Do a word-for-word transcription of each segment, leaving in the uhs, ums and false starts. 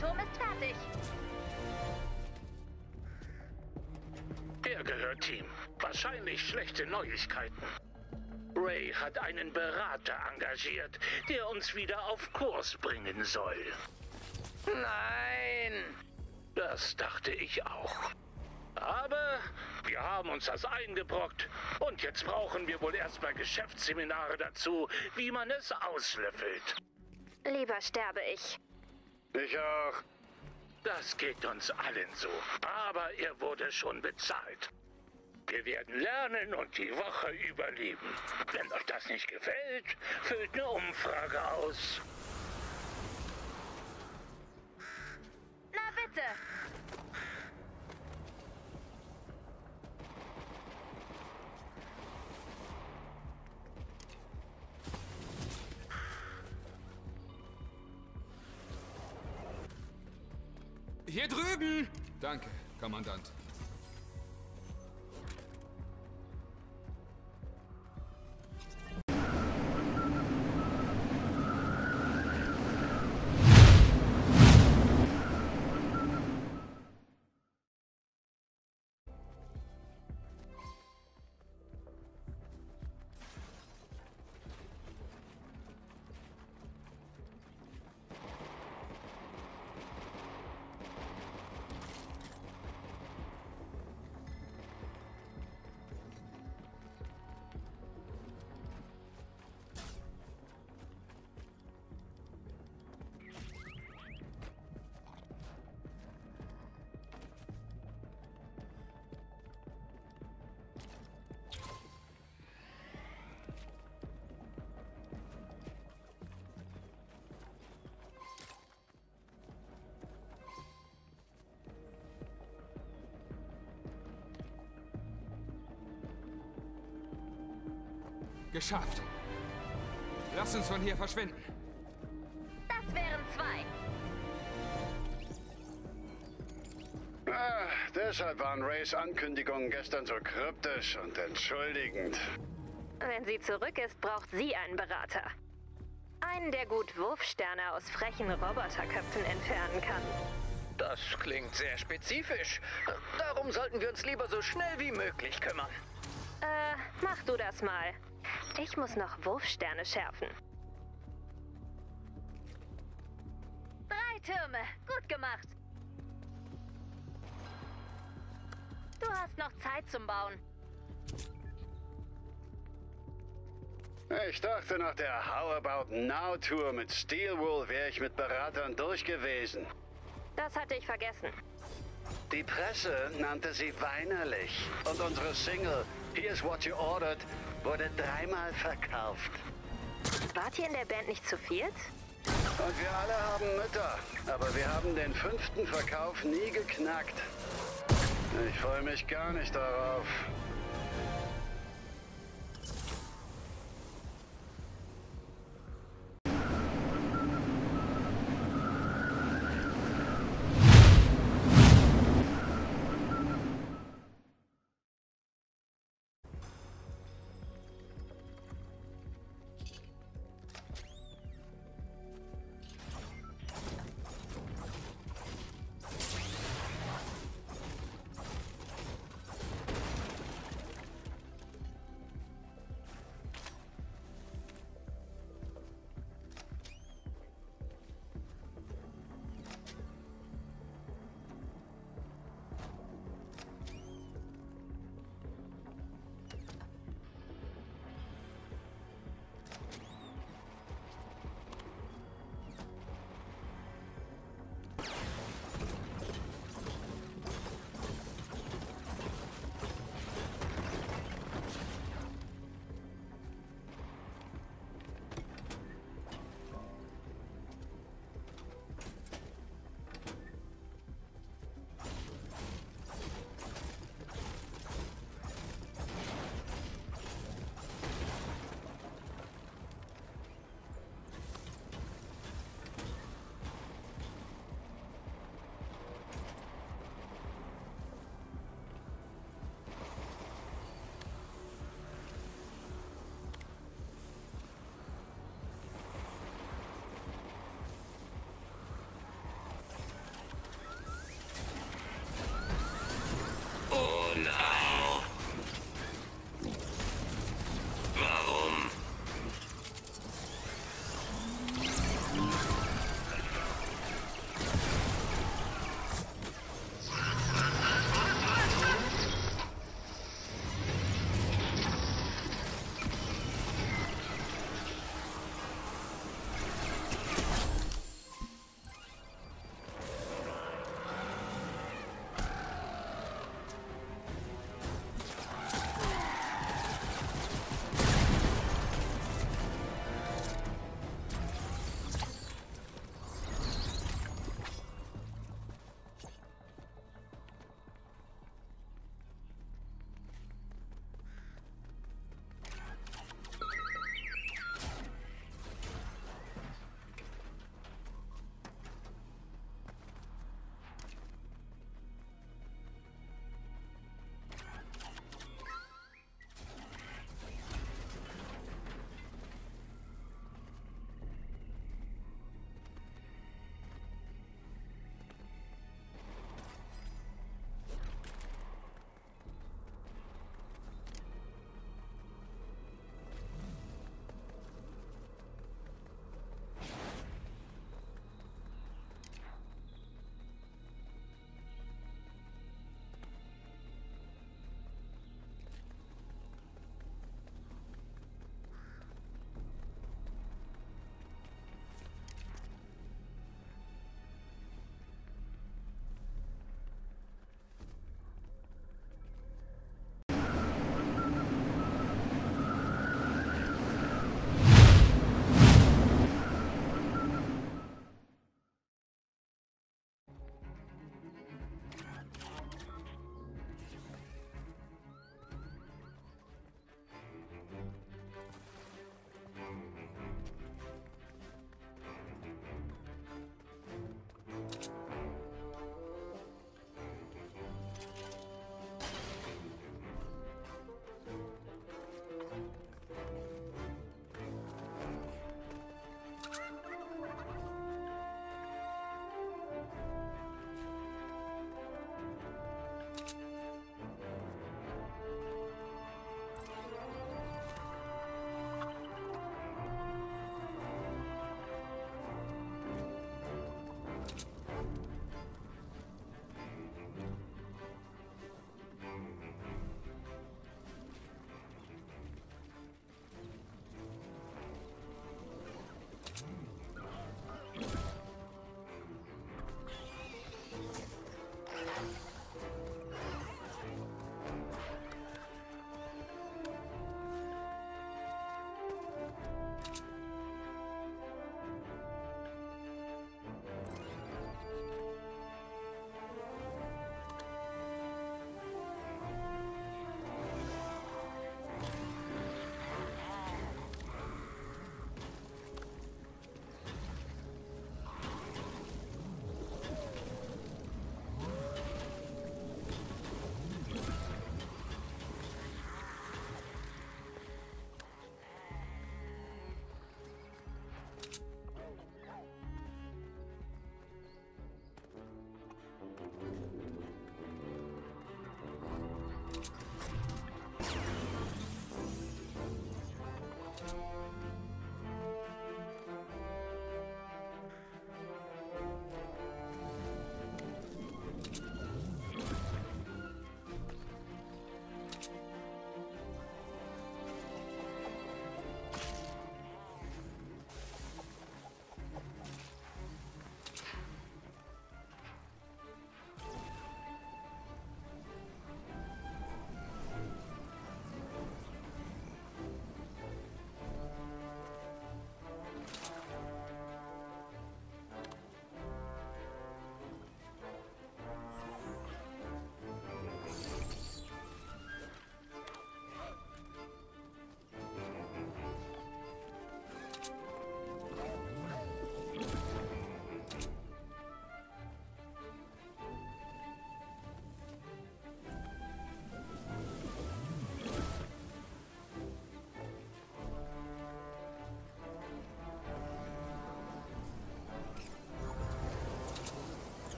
Turm ist fertig. Der gehört Team. Wahrscheinlich schlechte Neuigkeiten. Ray hat einen Berater engagiert, der uns wieder auf Kurs bringen soll. Nein! Das dachte ich auch. Aber wir haben uns das eingebrockt und jetzt brauchen wir wohl erstmal Geschäftsseminare dazu, wie man es auslöffelt. Lieber sterbe ich. Ich auch. Das geht uns allen so, aber er wurde schon bezahlt. Wir werden lernen und die Woche überleben. Wenn euch das nicht gefällt, füllt eine Umfrage aus. Na bitte! Hier drüben! Danke, Kommandant. Geschafft. Lass uns von hier verschwinden. Das wären zwei. Ah, deshalb waren Rays Ankündigungen gestern so kryptisch und entschuldigend. Wenn sie zurück ist, braucht sie einen Berater. Einen, der gut Wurfsterne aus frechen Roboterköpfen entfernen kann. Das klingt sehr spezifisch. Darum sollten wir uns lieber so schnell wie möglich kümmern. Äh, mach du das mal. Ich muss noch Wurfsterne schärfen. Drei Türme. Gut gemacht. Du hast noch Zeit zum Bauen. Ich dachte, nach der How About Now Tour mit Steelwool wäre ich mit Beratern durch gewesen. Das hatte ich vergessen. Die Presse nannte sie weinerlich. Und unsere Single Here's What You Ordered wurde dreimal verkauft. Wart ihr in der Band nicht zu viert? Und wir alle haben Mütter. Aber wir haben den fünften Verkauf nie geknackt. Ich freue mich gar nicht darauf.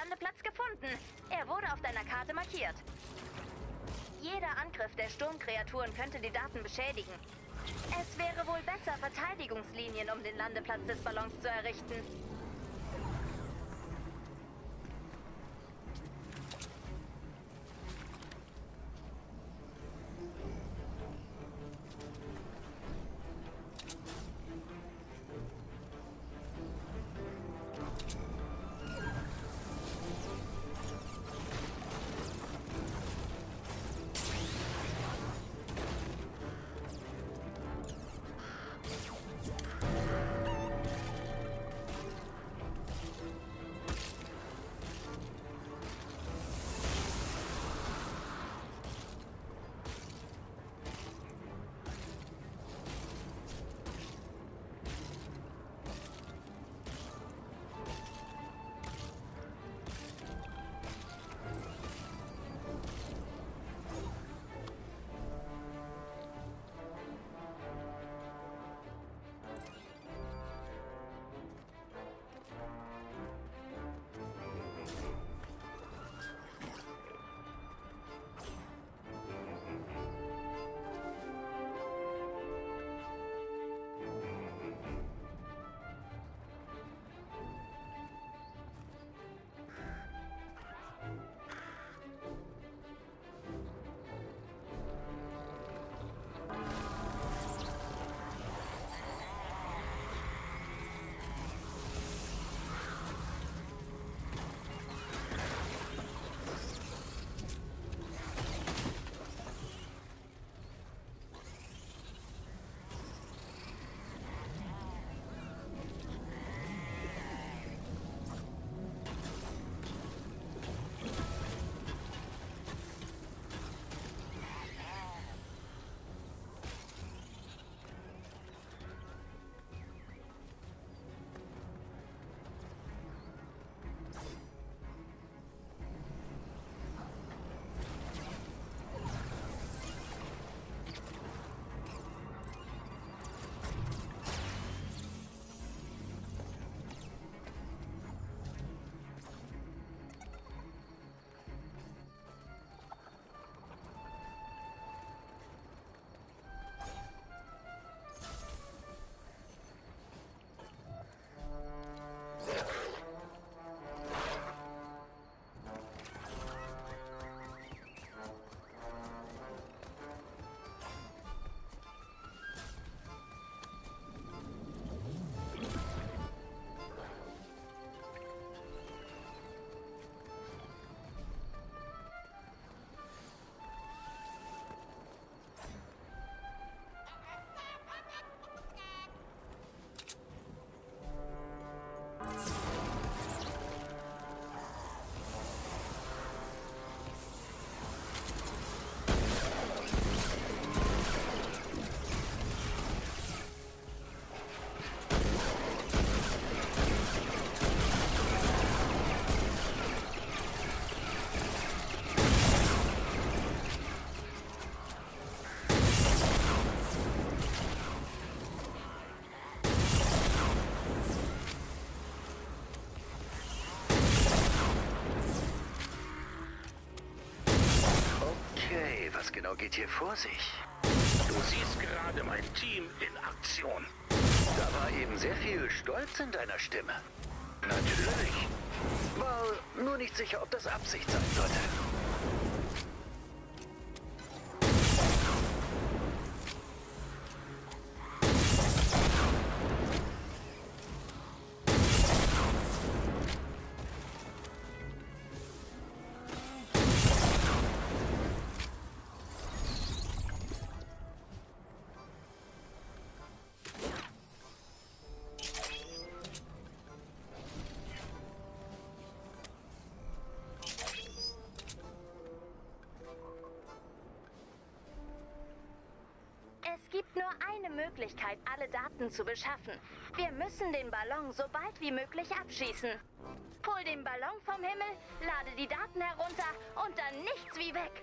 Landeplatz gefunden. Er wurde auf deiner Karte markiert. Jeder Angriff der Sturmkreaturen könnte die Daten beschädigen. Es wäre wohl besser, Verteidigungslinien um den Landeplatz des Ballons zu errichten. genau geht hier vor sich? Du siehst gerade mein Team in Aktion. Da war eben sehr viel Stolz in deiner Stimme. Natürlich. War nur nicht sicher, ob das Absicht sein sollte. Es gibt nur eine Möglichkeit, alle Daten zu beschaffen. Wir müssen den Ballon so bald wie möglich abschießen. Hol den Ballon vom Himmel, lade die Daten herunter und dann nichts wie weg.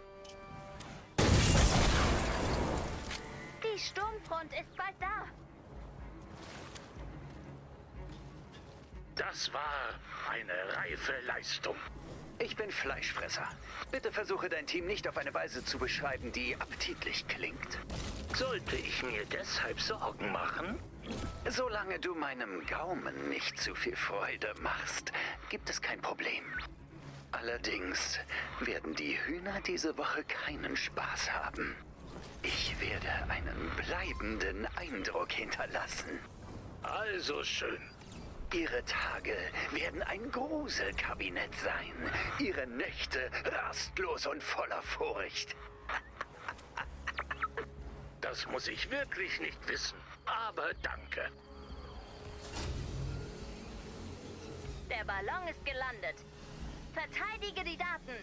Die Sturmfront ist bald da. Das war eine reife Leistung. Ich bin Fleischfresser. Bitte versuche dein Team nicht auf eine Weise zu beschreiben, die appetitlich klingt. Sollte ich mir deshalb Sorgen machen? Solange du meinem Gaumen nicht zu viel Freude machst, gibt es kein Problem. Allerdings werden die Hühner diese Woche keinen Spaß haben. Ich werde einen bleibenden Eindruck hinterlassen. Also schön. Ihre Tage werden ein Gruselkabinett sein. Ihre Nächte rastlos und voller Furcht. Das muss ich wirklich nicht wissen. Aber danke. Der Ballon ist gelandet. Verteidige die Daten.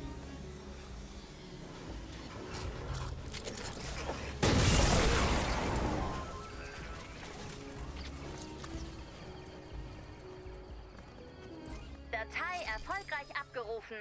Datei erfolgreich abgerufen.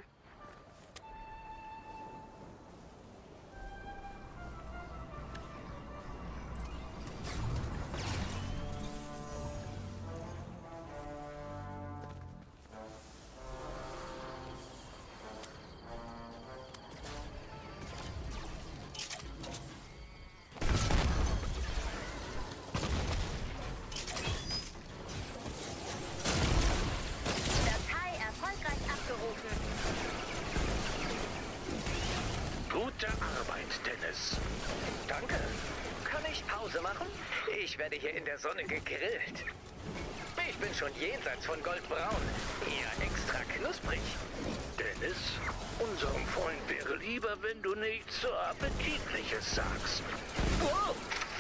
Gute Arbeit, Dennis. Danke. Kann ich Pause machen? Ich werde hier in der Sonne gegrillt. Ich bin schon jenseits von Goldbraun. Eher extra knusprig. Dennis, unserem Freund wäre lieber, wenn du nichts so Appetitliches sagst. Wow.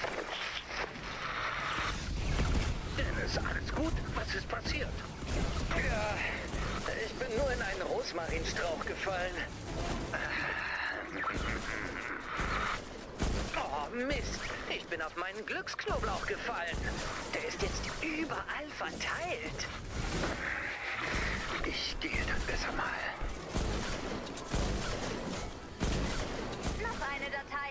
Dennis, alles gut? Was ist passiert? Ja, ich bin nur in einen Rosmarinstrauch gefallen. Oh, Mist. Ich bin auf meinen Glücksknoblauch gefallen. Der ist jetzt überall verteilt. Ich gehe dann besser mal. Noch eine Datei.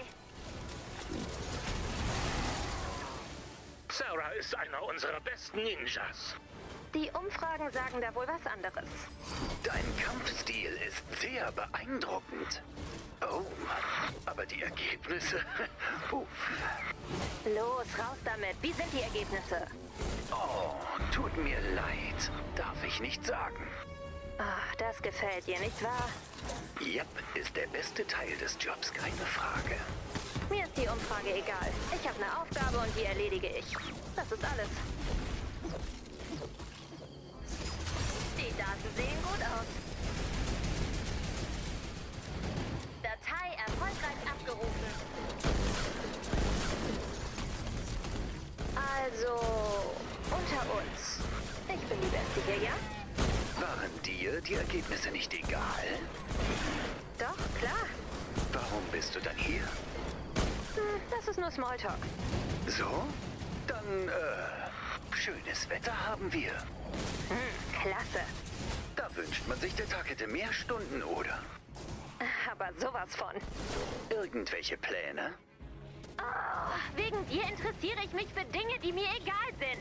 Sarah ist einer unserer besten Ninjas. Die Umfragen sagen da wohl was anderes. Dein Kampfstil ist sehr beeindruckend. Oh, aber die Ergebnisse... Uff. Los, raus damit. Wie sind die Ergebnisse? Oh, tut mir leid. Darf ich nicht sagen. Ach, das gefällt dir, nicht wahr? Yep, ist der beste Teil des Jobs, keine Frage. Mir ist die Umfrage egal. Ich habe eine Aufgabe und die erledige ich. Das ist alles. Die Daten sehen gut aus. Datei erfolgreich abgerufen. Also, unter uns. Ich bin die Beste hier, ja? Waren dir die Ergebnisse nicht egal? Doch, klar. Warum bist du dann hier? Hm, das ist nur Smalltalk. So? Dann, äh, schönes Wetter haben wir. Hm, klasse. Da wünscht man sich, der Tag hätte mehr Stunden, oder? Aber sowas von. Irgendwelche Pläne? Oh, wegen dir interessiere ich mich für Dinge, die mir egal sind.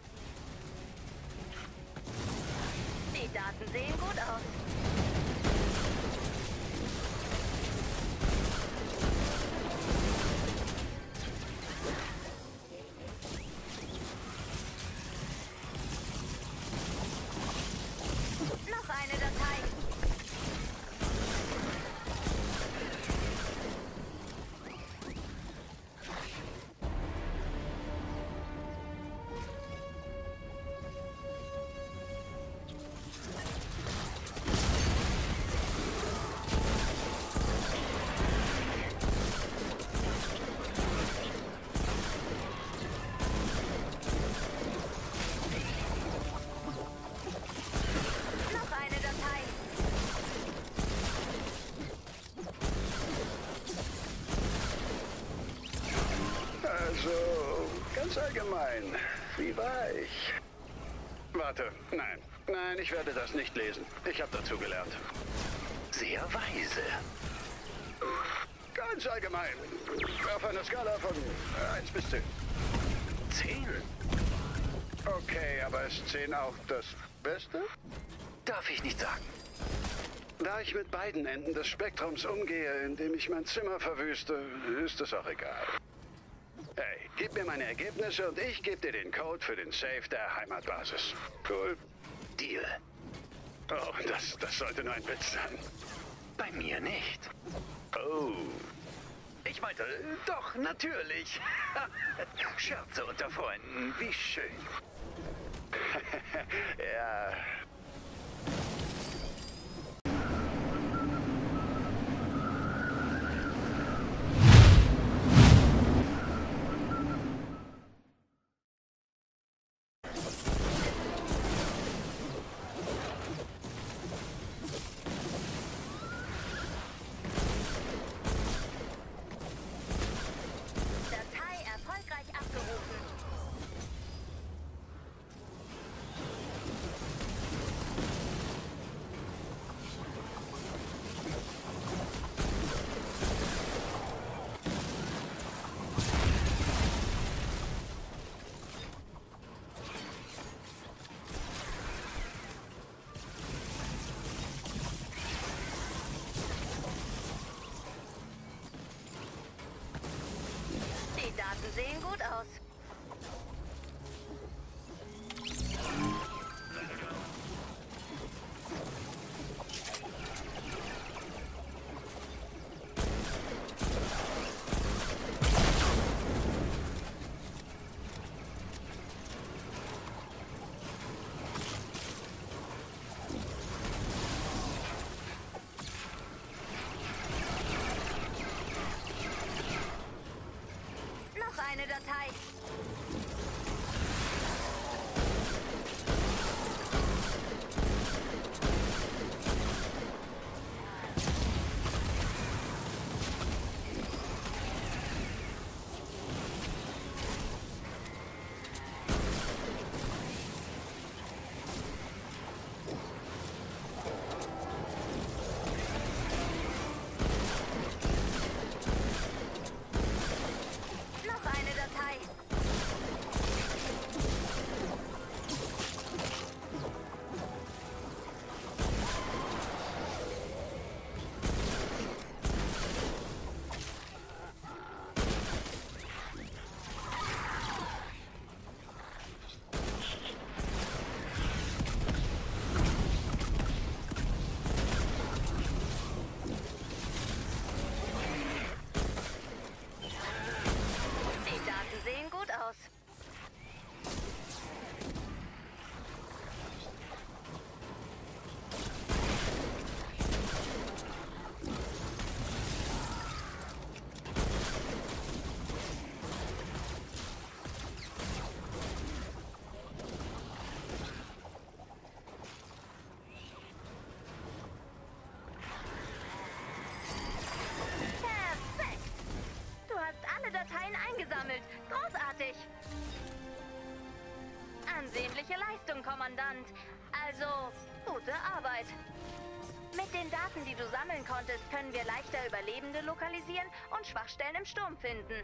Die Daten sehen gut aus. Noch eine Datei. Noch eine Datei. Also, ganz allgemein, wie war ich? Warte, nein. Nein, ich werde das nicht lesen. Ich habe dazu gelernt. Sehr weise. Ganz allgemein. Auf einer Skala von eins bis zehn. Zehn. Okay, aber ist zehn auch das Beste? Darf ich nicht sagen. Da ich mit beiden Enden des Spektrums umgehe, indem ich mein Zimmer verwüste, ist es auch egal. Hey, gib mir meine Ergebnisse und ich gebe dir den Code für den Safe der Heimatbasis. Cool. Deal. Oh, das, das sollte nur ein Witz sein. Bei mir nicht. Oh. Ich meinte, doch, natürlich. Scherze unter Freunden, wie schön. Ja. Datei erfolgreich abgerufen. Die Daten sehen gut aus. Noch eine Datei. Noch eine Datei. Die Daten sehen gut aus. Perfekt! Du hast alle Dateien eingesammelt. Großartig! Ansehnliche Leistung, Kommandant. Also, gute Arbeit. Mit den Daten, die du sammeln konntest, können wir leichter Überlebende lokalisieren und Schwachstellen im Sturm finden.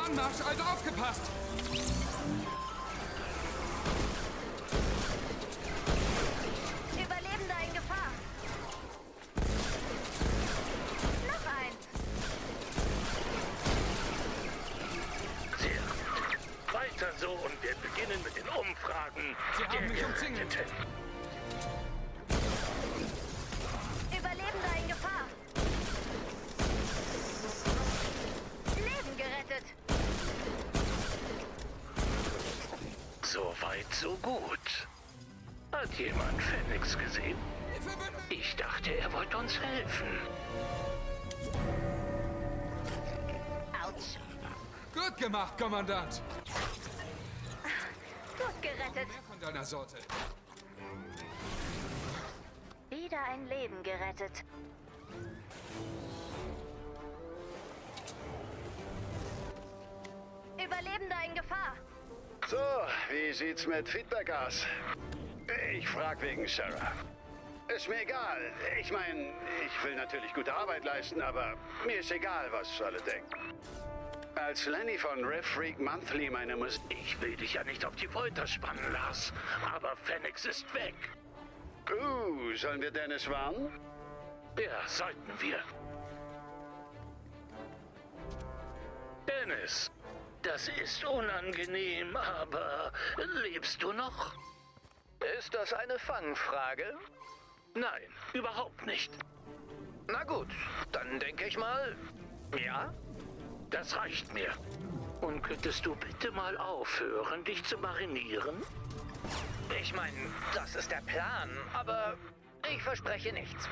Anmarsch, also aufgepasst! Überlebender in Gefahr. Noch eins. Sehr gut. Weiter so und wir beginnen mit den Umfragen. Sie haben der mich umzingelt. Geretteten. Überlebender in Gefahr. Leben gerettet. So weit, so gut. Hat jemand Phoenix gesehen? Ich dachte, er wollte uns helfen. Autsch. Gut gemacht, Kommandant! Gut gerettet. Mehr von deiner Sorte. Wieder ein Leben gerettet. Überlebender in Gefahr. So, wie sieht's mit Feedback aus? Ich frag wegen Sarah. Ist mir egal. Ich meine, ich will natürlich gute Arbeit leisten, aber mir ist egal, was alle denken. Als Lenny von Riff Freak Monthly meine Musik... Ich will dich ja nicht auf die Folter spannen, Lars. Aber Phoenix ist weg. Uh, sollen wir Dennis warnen? Ja, sollten wir. Dennis, das ist unangenehm, aber lebst du noch? Ist das eine Fangfrage? Nein, überhaupt nicht. Na gut, dann denke ich mal, ja? Das reicht mir. Und könntest du bitte mal aufhören, dich zu marinieren? Ich meine, das ist der Plan, aber ich verspreche nichts.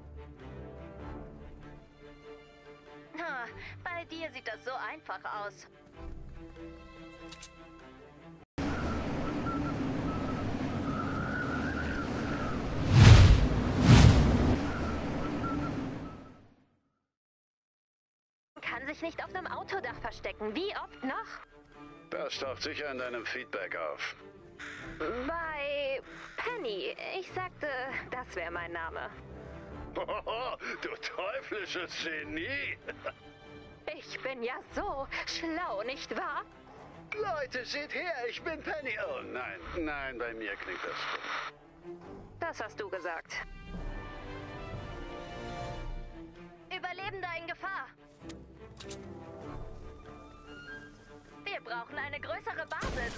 Ha, bei dir sieht das so einfach aus. Kann sich nicht auf einem Autodach verstecken. Wie oft noch? Das taucht sicher in deinem Feedback auf. Bei Penny. Ich sagte, das wäre mein Name. Hohoho, du teuflisches Genie! Ich bin ja so schlau, nicht wahr? Leute, seht her, ich bin Penny. Oh nein, nein, bei mir klingt das so. Das hast du gesagt. Überlebender in Gefahr. Wir brauchen eine größere Basis.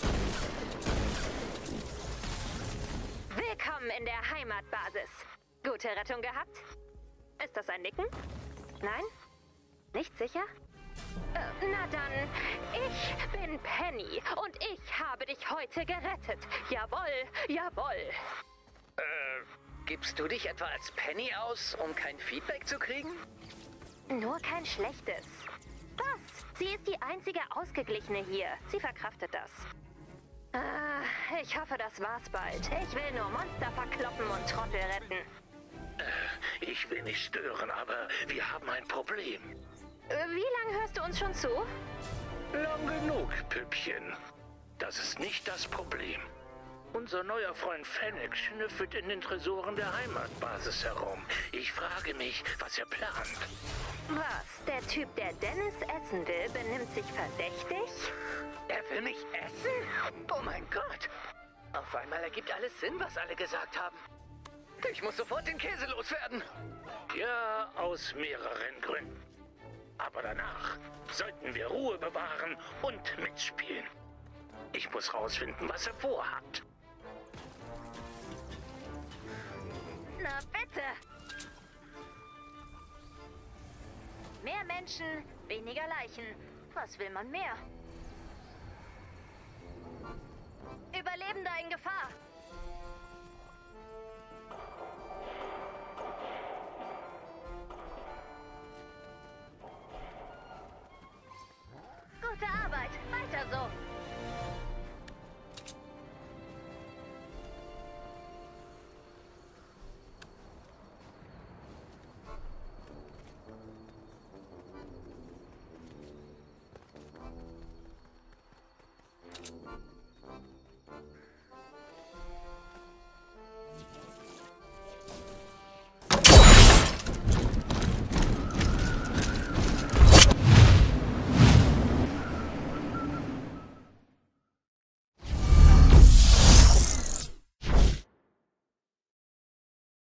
Willkommen in der Heimatbasis. Gute Rettung gehabt? Ist das ein Nicken? Nein? Nicht sicher? Äh, na dann, ich bin Penny und ich habe dich heute gerettet. Jawohl, jawohl. Äh, gibst du dich etwa als Penny aus, um kein Feedback zu kriegen? Nur kein schlechtes. Was? Sie ist die einzige Ausgeglichene hier. Sie verkraftet das. Ah, ich hoffe, das war's bald. Ich will nur Monster verkloppen und Trottel retten. Äh, ich will nicht stören, aber wir haben ein Problem. Äh, wie lange hörst du uns schon zu? Lang genug, Püppchen. Das ist nicht das Problem. Unser neuer Freund Phoenix schnüffelt in den Tresoren der Heimatbasis herum. Ich frage mich, was er plant. Was? Der Typ, der Dennis essen will, benimmt sich verdächtig? Er will mich essen? Oh mein Gott! Auf einmal ergibt alles Sinn, was alle gesagt haben. Ich muss sofort den Käse loswerden. Ja, aus mehreren Gründen. Aber danach sollten wir Ruhe bewahren und mitspielen. Ich muss rausfinden, was er vorhat. Na bitte! Mehr Menschen, weniger Leichen. Was will man mehr?